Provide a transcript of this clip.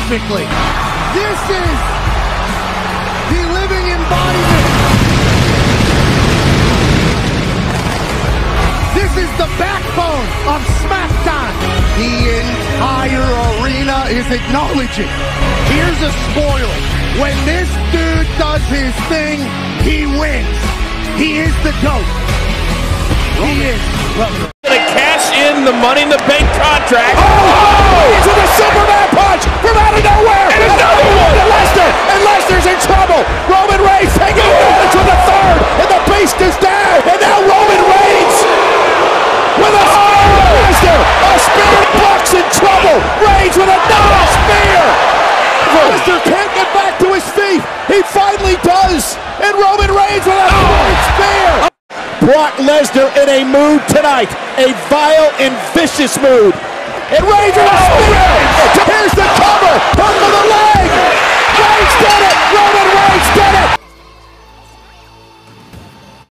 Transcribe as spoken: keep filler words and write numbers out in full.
perfectly. This is the living embodiment. This is the backbone of SmackDown. The entire arena is acknowledging. Here's a spoiler. When this dude does his thing, he wins. He is the GOAT. He is. Well, gonna cash in the Money in the Bank contract. Oh! oh! Into the Superman punch from out of nowhere. And another one to Lesnar, and Lesnar's in trouble. Roman Reigns taking it to the third, and the Beast is down. And now Roman Reigns with a spear. Oh! Lesnar, a spear. Brock's in trouble. Reigns with another spear. Lesnar can't get back to his feet. He finally does. And Roman Reigns with a oh! spear. Brock Lesnar in a mood tonight, a vile and vicious mood. And Reigns with a spear. Here's the cover, hook of the leg.